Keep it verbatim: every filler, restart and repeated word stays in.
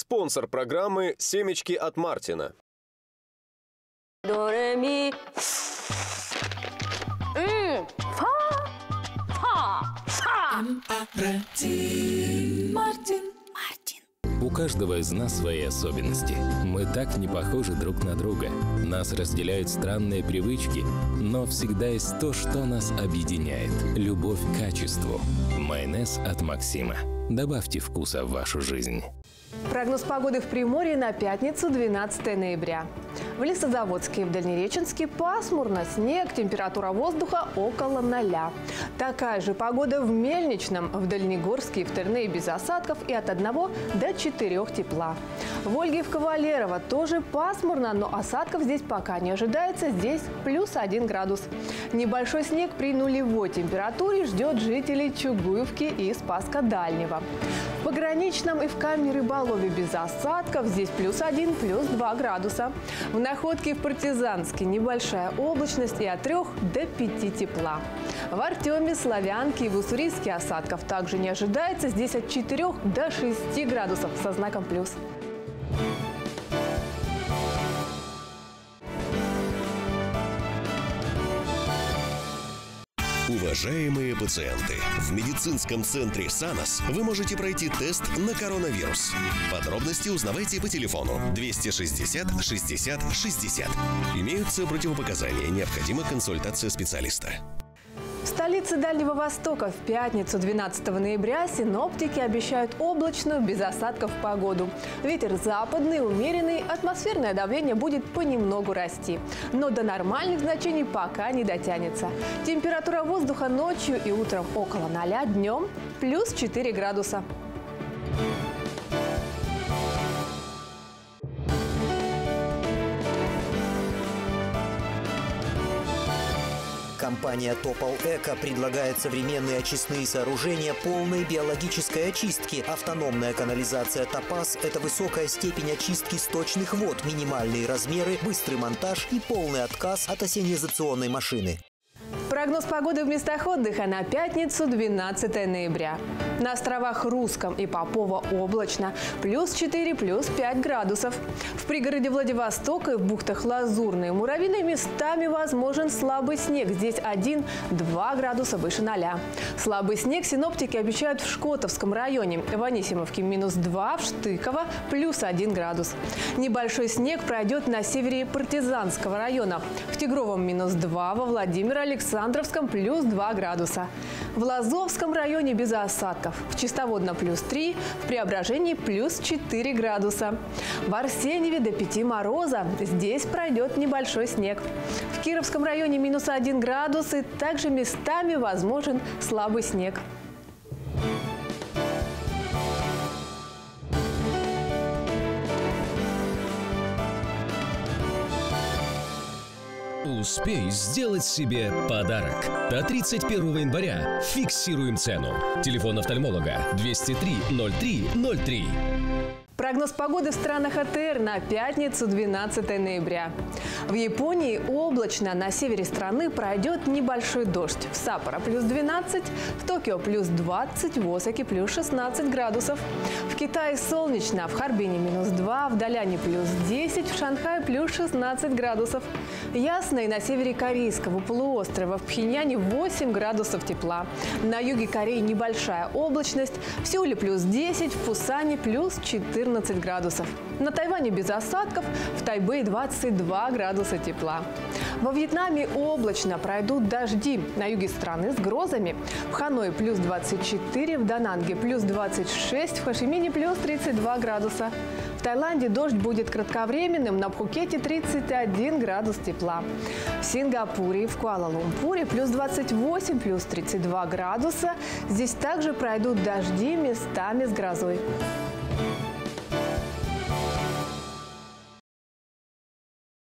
Спонсор программы «Семечки от Мартина». До, ре, ми. М, фа, фа, фа. Мартин. Мартин. У каждого из нас свои особенности. Мы так не похожи друг на друга. Нас разделяют странные привычки, но всегда есть то, что нас объединяет. Любовь к качеству. Майонез от Максима. Добавьте вкуса в вашу жизнь. Прогноз погоды в Приморье на пятницу, двенадцатое ноября. В Лесозаводске и в Дальнереченске пасмурно, снег, температура воздуха около ноля. Такая же погода в Мельничном, в Дальнегорске и в Терне без осадков и от одного до четырёх тепла. В Ольге и в Кавалерово тоже пасмурно, но осадков здесь пока не ожидается, здесь плюс один градус. Небольшой снег при нулевой температуре ждет жителей Чугуевки и Спаска Дальнего. В Пограничном и в Камне-Рыболове без осадков, здесь плюс один, плюс два градуса. В Находке и в Партизанске небольшая облачность и от трёх до пяти тепла. В Артеме, Славянке и в Уссурийске осадков также не ожидается, здесь от четырёх до шести градусов со знаком плюс. Уважаемые пациенты, в медицинском центре САНОС вы можете пройти тест на коронавирус. Подробности узнавайте по телефону двести шестьдесят шестьдесят шестьдесят. Имеются противопоказания, необходима консультация специалиста. В столице Дальнего Востока в пятницу, двенадцатого ноября, синоптики обещают облачную, без осадков погоду. Ветер западный, умеренный, атмосферное давление будет понемногу расти. Но до нормальных значений пока не дотянется. Температура воздуха ночью и утром около ноля, днем плюс четыре градуса. Компания Топал Эко предлагает современные очистные сооружения полной биологической очистки. Автономная канализация Топаз – это высокая степень очистки сточных вод, минимальные размеры, быстрый монтаж и полный отказ от ассенизационной машины. Прогноз погоды в местах отдыха на пятницу, двенадцатое ноября. На островах Русском и Попова облачно, плюс четыре, плюс пять градусов. В пригороде Владивостока и в бухтах Лазурной и Муравьиной местами возможен слабый снег. Здесь один-два градуса выше ноля. Слабый снег синоптики обещают в Шкотовском районе. В Анисимовке минус два, в Штыково плюс один градус. Небольшой снег пройдет на севере Партизанского района. В Тигровом минус два, во Владимиро-Александровском плюс два градуса. В Лазовском районе без осадков. В Чистоводном плюс три, в Преображении плюс четыре градуса. В Арсеньеве до пяти мороза. Здесь пройдет небольшой снег. В Кировском районе минус один градус и также местами возможен слабый снег. Успей сделать себе подарок. До тридцать первого января фиксируем цену. Телефон офтальмолога двести три ноль три ноль три. Прогноз погоды в странах АТР на пятницу, двенадцатое ноября. В Японии облачно, на севере страны пройдет небольшой дождь. В Саппоро плюс двенадцать, в Токио плюс двадцать, в Осаке плюс шестнадцать градусов. В Китае солнечно, в Харбине минус два, в Даляне плюс десять, в Шанхае плюс шестнадцать градусов. Ясно и на севере Корейского полуострова, в Пхеньяне восемь градусов тепла. На юге Кореи небольшая облачность, в Сеуле плюс десять, в Пусане плюс четырнадцать градусов. На Тайване без осадков, в Тайбэе двадцать два градуса тепла. Во Вьетнаме облачно, пройдут дожди. На юге страны с грозами. В Ханое плюс двадцать четыре, в Дананге плюс двадцать шесть, в Хошимине плюс тридцать два градуса. В Таиланде дождь будет кратковременным, на Пхукете тридцать один градус тепла. В Сингапуре и в Куала-Лумпуре плюс двадцать восемь, плюс тридцать два градуса. Здесь также пройдут дожди местами с грозой.